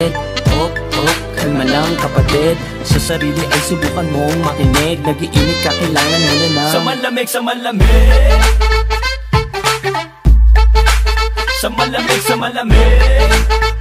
Hop, hop, kalma lang kapatid. Sa sarili ay subukan mong makinig. Nag-iinit ka, kailangan mo na ng sa malamig, sa malamig, sa malamig, sa malamig.